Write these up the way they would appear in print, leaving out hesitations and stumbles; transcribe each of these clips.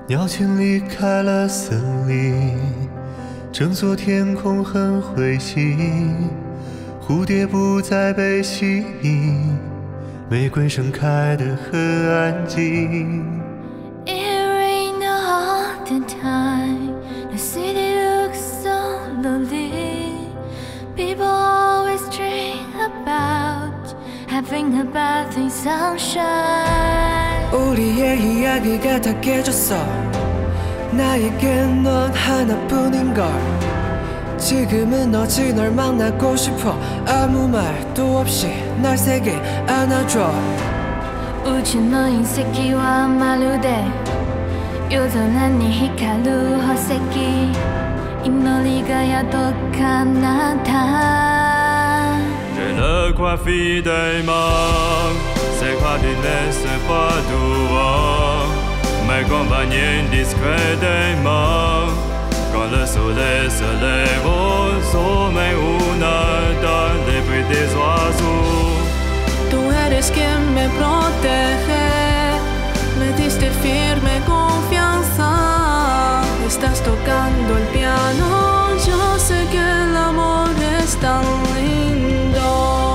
鸟群离开了森林，整座天空很灰烬，蝴蝶不再被吸引，玫瑰盛开得很安静。 It rained all the time. The city looks so lonely. People always dream about having a bath in sunshine. 우리의 이야기가 다 깨졌어. 나에겐 넌 하나뿐인걸. 지금은 오직 널 만나고 싶어. 아무 말도 없이 날 세게 안아줘. 우주 너인 새끼와 마루대 요전한 이 히카루 호세키 이 놀이가 야독한 나타. Je ne crois fidèlement, c'est quoi tu laisses pas dehors, mes compagnons discrètement, quand le soleil se lève au sommet ou nade dans les bruits des oiseaux. Tú eres quien me protege, me diste firme confianza. Estás tocando el piano, yo sé que el amor es tan lindo.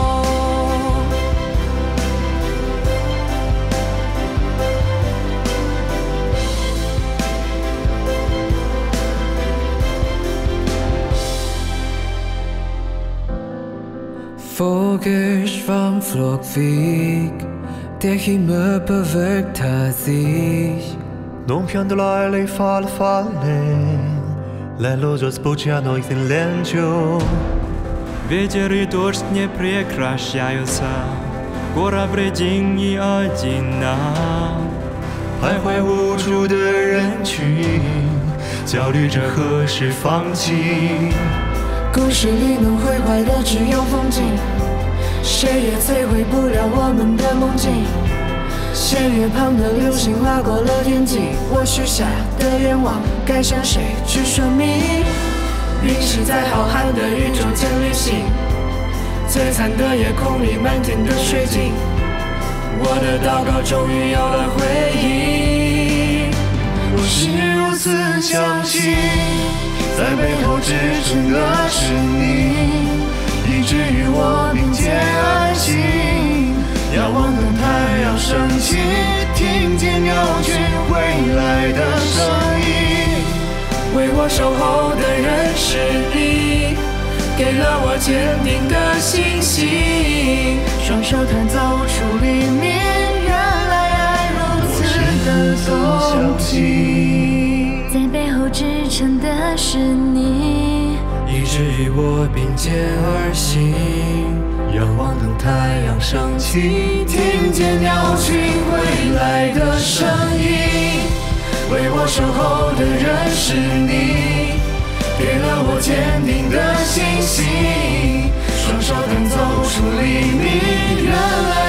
Vogelschwarmflog weg, der Himmel bewölkt hat sich. 冬天的来临发了发冷，来了就spoczęto ich lęcią. Ветер и дождь не прекращаются, корабли день и одна. 徘徊无助的人群，焦虑着何时放弃。 故事里能毁坏的只有风景，谁也摧毁不了我们的梦境。弦月旁的流星划过了天际，我许下的愿望该向谁去说明？陨石在浩瀚的宇宙间旅行，璀璨的夜空里满天的水晶，我的祷告终于有了回应。 我是如此相信，在背后支撑的是你，以至于我并肩而行，仰望等太阳升起，听见鸟群回来的声音。 为我守候的人是你，给了我坚定的信心， 双手团走出黎明，原来爱如此的动情。在背后支撑的是你， 以至于我并肩而行， 仰望等太阳升起，听见鸟群回来的声音。为我守候的人是你，给了我坚定的信心，双手弹奏出黎明，原来